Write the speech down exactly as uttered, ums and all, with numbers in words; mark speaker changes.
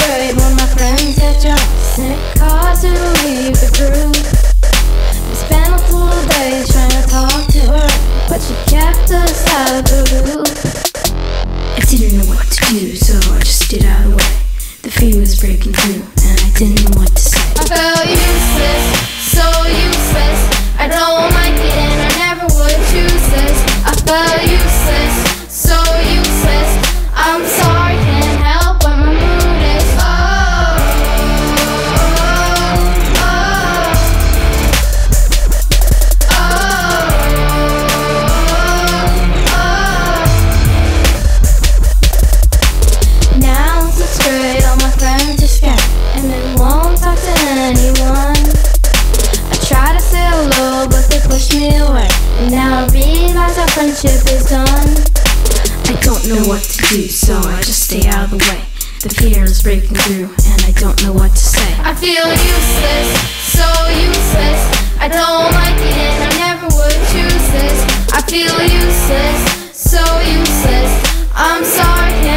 Speaker 1: grade when my friends had jobs and it caused to leave the crew. We spent a full day trying to talk to her, but she kept us out of the loop. I didn't know what to do, so I just stayed out of the way. The fear was breaking through, and I didn't know what to say. I felt useless, so useless. I don't like it and I never would choose this. I felt useless, so useless. I'm sorry, can't help but my mood is oh, oh, oh, oh, oh. Now in sixth grade, all my friends are scared and they won't talk to anyone. I try to say hello, but they push me away, and now I realize our friendship is done. I don't know what to do, so I just stay out of the way. The fear is breaking through, and I don't know what to say. I feel useless, so useless. I don't like it and I never would choose this. I feel useless, so useless. I'm sorry.